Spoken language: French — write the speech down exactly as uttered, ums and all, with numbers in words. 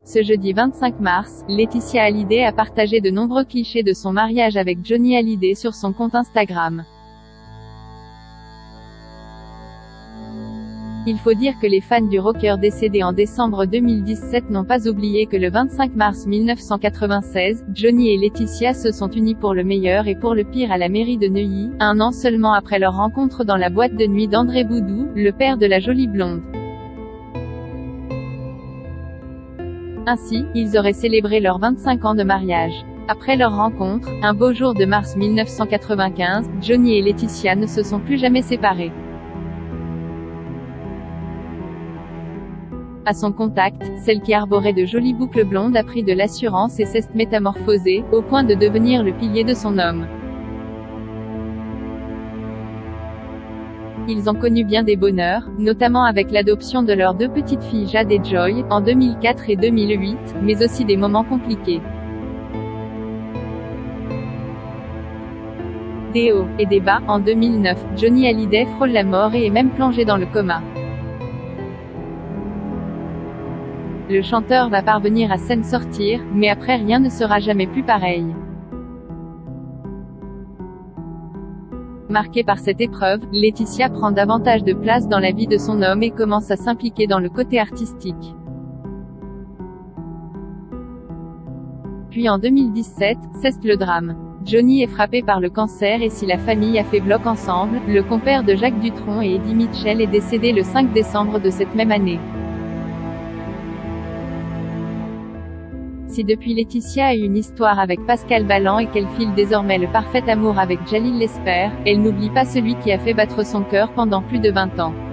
Ce jeudi vingt-cinq mars, Laetitia Hallyday a partagé de nombreux clichés de son mariage avec Johnny Hallyday sur son compte Instagram. Il faut dire que les fans du rocker décédé en décembre deux mille dix-sept n'ont pas oublié que le vingt-cinq mars mille neuf cent quatre-vingt-seize, Johnny et Laetitia se sont unis pour le meilleur et pour le pire à la mairie de Neuilly, un an seulement après leur rencontre dans la boîte de nuit d'André Boudou, le père de la jolie blonde. Ainsi, ils auraient célébré leurs vingt-cinq ans de mariage. Après leur rencontre, un beau jour de mars mille neuf cent quatre-vingt-quinze, Johnny et Laetitia ne se sont plus jamais séparés. À son contact, celle qui arborait de jolies boucles blondes a pris de l'assurance et s'est métamorphosée, au point de devenir le pilier de son homme. Ils ont connu bien des bonheurs, notamment avec l'adoption de leurs deux petites filles Jade et Joy, en deux mille quatre et deux mille huit, mais aussi des moments compliqués. Des hauts et des bas. En deux mille neuf, Johnny Hallyday frôle la mort et est même plongé dans le coma. Le chanteur va parvenir à s'en sortir, mais après rien ne sera jamais plus pareil. Marquée par cette épreuve, Laetitia prend davantage de place dans la vie de son homme et commence à s'impliquer dans le côté artistique. Puis en deux mille dix-sept, c'est le drame. Johnny est frappé par le cancer et si la famille a fait bloc ensemble, le compère de Jacques Dutronc et Eddie Mitchell est décédé le cinq décembre de cette même année. Si depuis Laetitia a eu une histoire avec Pascal Ballan et qu'elle file désormais le parfait amour avec Jalil Lesper, elle n'oublie pas celui qui a fait battre son cœur pendant plus de vingt ans.